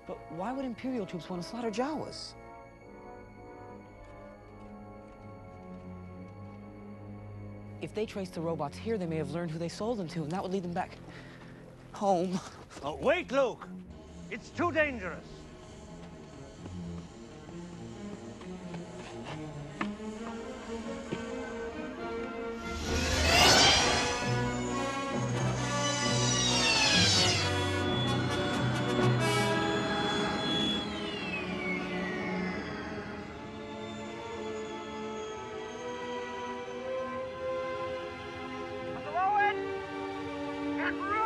But why would Imperial troops want to slaughter Jawas? If they trace the robots here, they may have learned who they sold them to, and that would lead them back home. Oh, wait, Luke! It's too dangerous. Get